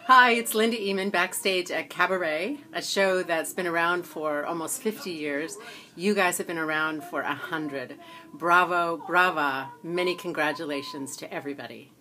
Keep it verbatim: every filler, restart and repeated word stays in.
Hi, it's Linda Emond backstage at Cabaret, a show that's been around for almost fifty years. You guys have been around for a hundred. Bravo, brava, many congratulations to everybody.